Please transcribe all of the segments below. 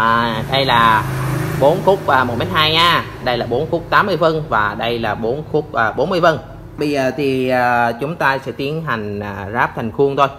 Đây là 4 khúc 1m2 nha. Đây là 4 khúc 80 phân và đây là 4 khúc 40 phân. Bây giờ thì chúng ta sẽ tiến hành ráp thành khuôn thôi.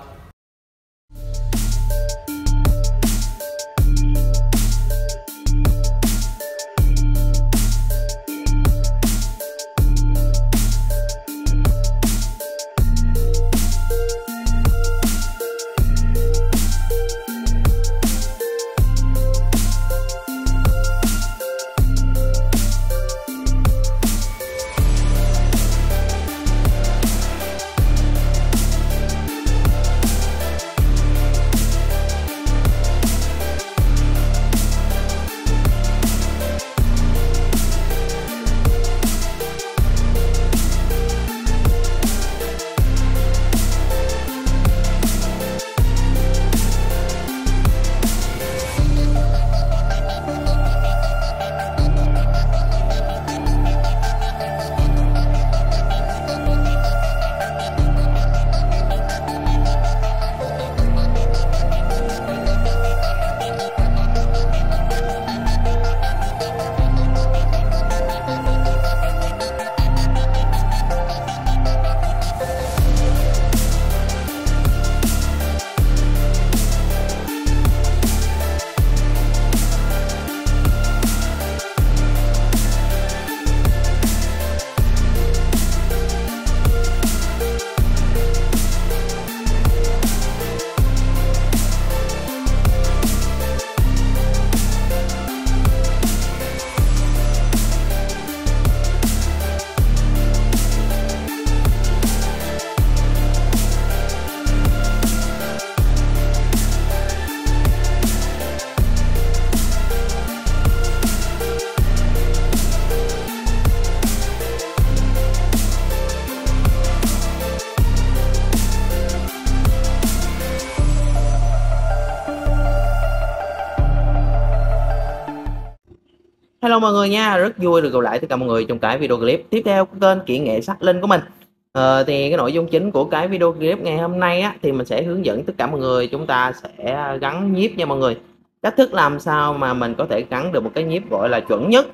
Hello mọi người nha, rất vui được gặp lại tất cả mọi người trong cái video clip tiếp theo của kênh Kỹ nghệ Sắt Linh của mình. Thì cái nội dung chính của cái video clip ngày hôm nay á, thì mình sẽ hướng dẫn tất cả mọi người chúng ta sẽ gắn nhíp nha mọi người. Cách thức làm sao mà mình có thể gắn được một cái nhíp gọi là chuẩn nhất.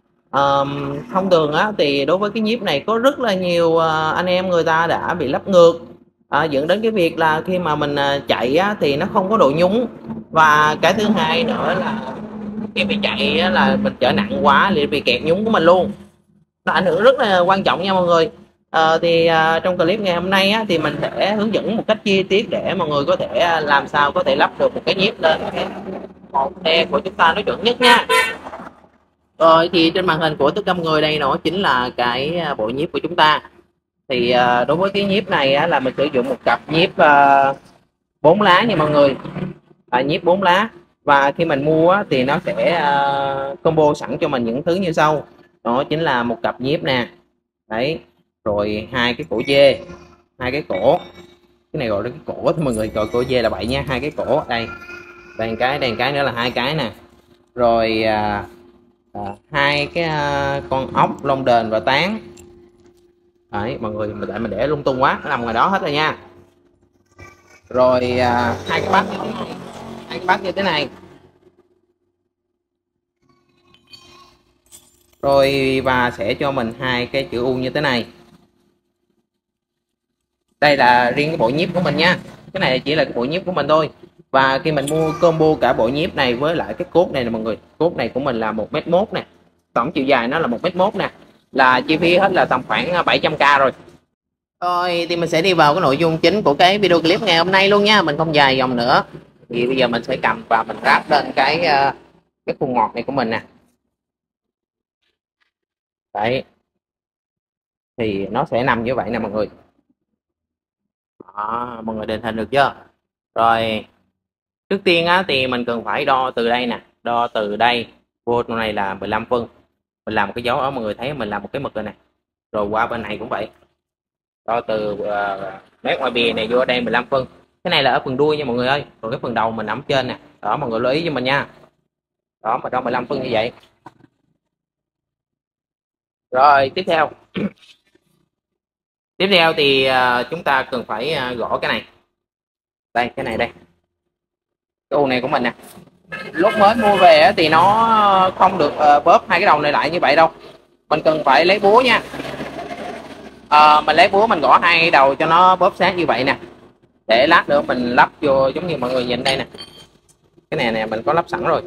Thông thường á, thì đối với cái nhíp này có rất là nhiều anh em người ta đã bị lắp ngược, dẫn đến cái việc là khi mà mình chạy á, thì nó không có độ nhúng. Và cái thứ hai nữa là khi bị chạy á, là mình chở nặng quá thì bị kẹt nhúng của mình luôn, nó ảnh hưởng rất là quan trọng nha mọi người. Trong clip ngày hôm nay á, thì mình sẽ hướng dẫn một cách chi tiết để mọi người có thể làm sao có thể lắp được một cái nhíp lên cái một xe của chúng ta nó chuẩn nhất nha. Rồi thì trên màn hình của tất cả mọi người đây nó chính là cái bộ nhíp của chúng ta. Thì đối với cái nhíp này á, là mình sử dụng một cặp nhíp 4 lá nha mọi người, nhíp 4 lá. Và khi mình mua á, thì nó sẽ combo sẵn cho mình những thứ như sau. Đó chính là một cặp nhíp nè, đấy, rồi hai cái cổ dê, hai cái cổ, cái này gọi là cái cổ thì mọi người, gọi cổ dê là vậy nha, hai cái cổ đây, đây cái nữa là hai cái nè, rồi hai cái con ốc lông đền và tán. Đấy mọi người, mình để lung tung quá, nó nằm ngoài đó hết rồi nha. Rồi hai cái bát như thế này, rồi và sẽ cho mình hai cái chữ U như thế này. Đây là riêng cái bộ nhíp của mình nha, cái này chỉ là cái bộ nhíp của mình thôi. Và khi mình mua combo cả bộ nhíp này với lại cái cốt này nè mọi người, cốt này của mình là 1m1 nè, tổng chiều dài nó là 1m1 nè, là chi phí hết là tầm khoảng 700k rồi. Rồi thì mình sẽ đi vào cái nội dung chính của cái video clip ngày hôm nay luôn nha, mình không dài dòng nữa. Thì bây giờ mình sẽ cầm và mình ráp lên cái khuôn ngọt này của mình nè. Đấy, thì nó sẽ nằm như vậy nè mọi người. Đó, mọi người định hình được chưa? Rồi trước tiên á, thì mình cần phải đo từ đây nè, đo từ đây vô trong này là 15 phân. Mình làm một cái dấu đó mọi người thấy, mình làm một cái mực rồi nè. Rồi qua bên này cũng vậy, đo từ mép ngoài bìa này vô đây 15 phân. Cái này là ở phần đuôi nha mọi người ơi, còn cái phần đầu mình nằm trên nè. Đó mọi người lưu ý cho mình nha. Đó, mà đo 15 phân như vậy. Rồi tiếp theo thì chúng ta cần phải gõ cái này, đây, cái này đây, cái ô này của mình nè. lúc mới mua về á, thì nó không được bóp hai cái đầu này lại như vậy đâu, mình cần phải lấy búa nha. Mình lấy búa mình gõ hai đầu cho nó bóp sát như vậy nè, để lát nữa mình lắp vô giống như mọi người nhìn đây nè. Cái này nè mình có lắp sẵn rồi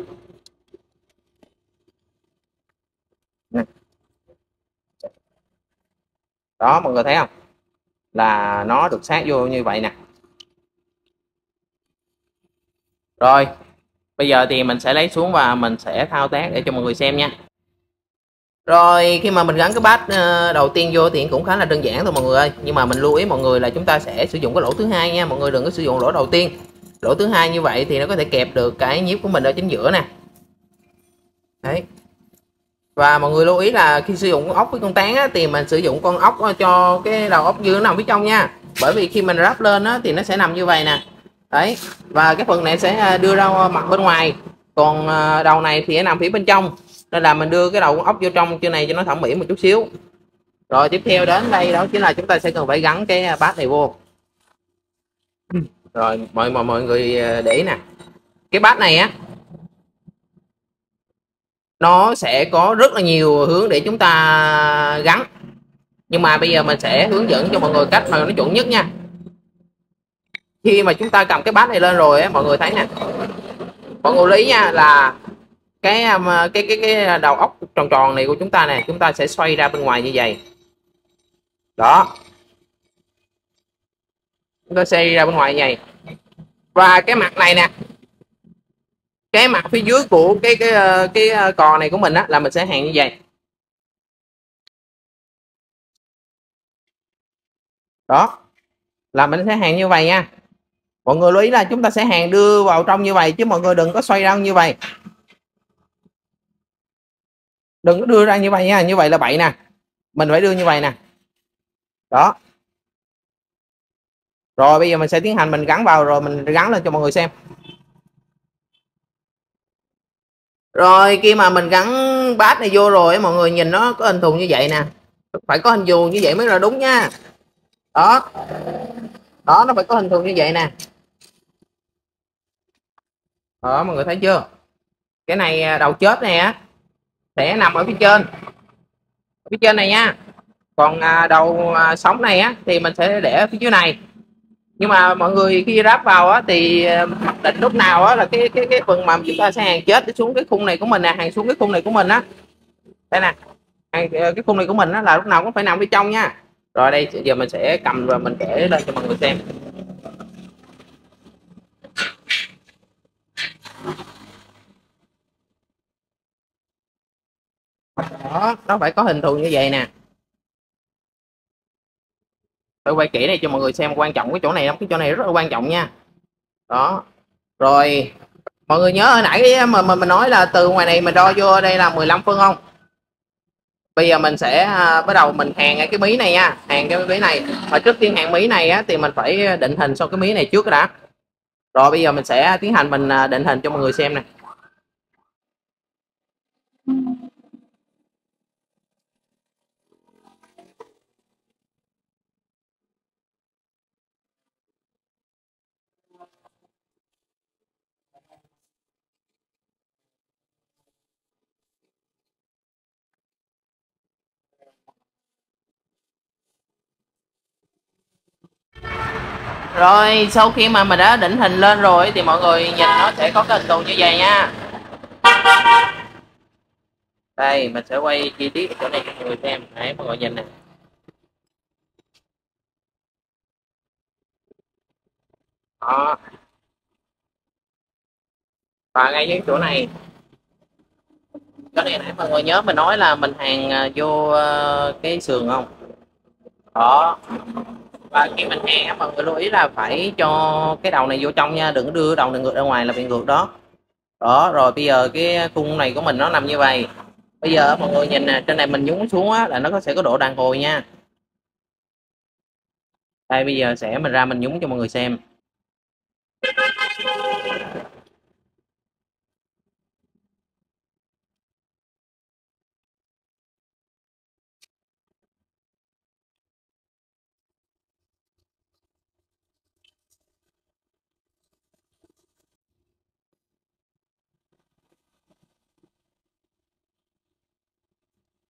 nè. Đó mọi người thấy không, là nó được sát vô như vậy nè. Rồi bây giờ thì mình sẽ lấy xuống và mình sẽ thao tác để cho mọi người xem nha. Rồi khi mà mình gắn cái bát đầu tiên vô thì cũng khá là đơn giản thôi mọi người ơi, nhưng mà mình lưu ý mọi người là chúng ta sẽ sử dụng cái lỗ thứ hai nha, mọi người đừng có sử dụng lỗ đầu tiên. Lỗ thứ hai như vậy thì nó có thể kẹp được cái nhíp của mình ở chính giữa nè. Đấy. Và mọi người lưu ý là khi sử dụng con ốc với con tán á, thì mình sử dụng con ốc cho cái đầu ốc dư nó nằm phía trong nha, bởi vì khi mình ráp lên á, thì nó sẽ nằm như vậy nè. Đấy, và cái phần này sẽ đưa ra mặt bên ngoài, còn đầu này thì sẽ nằm phía bên trong, nên là mình đưa cái đầu con ốc vô trong trên này cho nó thẩm mỹ một chút xíu. Rồi tiếp theo đến đây đó chính là chúng ta sẽ cần phải gắn cái bát này vô. Rồi mọi người để ý nè, cái bát này á nó sẽ có rất là nhiều hướng để chúng ta gắn, nhưng mà bây giờ mình sẽ hướng dẫn cho mọi người cách mà nó chuẩn nhất nha. Khi mà chúng ta cầm cái bát này lên rồi á, mọi người thấy nè, mọi người lý nha, là cái đầu ốc tròn tròn này của chúng ta nè, chúng ta sẽ xoay ra bên ngoài như vậy. Đó, chúng ta xoay ra bên ngoài như vậy. Và cái mặt này nè, cái mặt phía dưới của cái cò này của mình á, là mình sẽ hàng như vậy. Đó, là mình sẽ hàng như vậy nha. Mọi người lưu ý là chúng ta sẽ hàng đưa vào trong như vậy, chứ mọi người đừng có xoay ra như vậy, đừng có đưa ra như vậy nha, như vậy là bậy nè, mình phải đưa như vậy nè. Đó, rồi bây giờ mình sẽ tiến hành mình gắn vào, rồi mình gắn lên cho mọi người xem. Rồi khi mà mình gắn bát này vô rồi mọi người nhìn nó có hình thù như vậy nè, phải có hình thù như vậy mới là đúng nha. Đó, đó, nó phải có hình thù như vậy nè. Đó mọi người thấy chưa, cái này đầu chết này á sẽ nằm ở phía trên này nha, còn đầu sống này á thì mình sẽ để ở phía dưới này. Nhưng mà mọi người khi ráp vào á thì mặc định lúc nào á là cái phần mà chúng ta sẽ hàng chết xuống cái khung này của mình nè, hàng xuống cái khung này của mình á, đây nè, cái khung này của mình á là lúc nào cũng phải nằm phía trong nha. Rồi đây giờ mình sẽ cầm và mình để lên cho mọi người xem. Đó, nó phải có hình thù như vậy nè. Tôi quay kỹ này cho mọi người xem, quan trọng cái chỗ này lắm, cái chỗ này rất là quan trọng nha. Đó, rồi mọi người nhớ hồi nãy mà mình nói là từ ngoài này mình đo vô đây là 15 phân không? Bây giờ mình sẽ bắt đầu mình hàng cái mí này nha, hàng cái mí này. Mà trước tiên hàng mí này á, thì mình phải định hình sau cái mí này trước đã. Rồi bây giờ mình sẽ tiến hành mình định hình cho mọi người xem nè. Rồi sau khi mà mình đã định hình lên rồi thì mọi người nhìn nó sẽ có cái hình thù như vậy nha. Đây mình sẽ quay chi tiết ở chỗ này cho mọi người xem. Đấy mọi người nhìn nè. Đó. Và ngay những chỗ này, nãy mọi người nhớ mình nói là mình hàng vô cái sườn không? Đó. Và khi mình hàng mọi người lưu ý là phải cho cái đầu này vô trong nha, đừng có đưa đầu này ngược ra ngoài là bị ngược đó. Đó, rồi bây giờ cái khung này của mình nó nằm như vậy. Bây giờ mọi người nhìn nè, trên này mình nhúng xuống á là nó sẽ có độ đàn hồi nha. Đây bây giờ mình ra mình nhúng cho mọi người xem.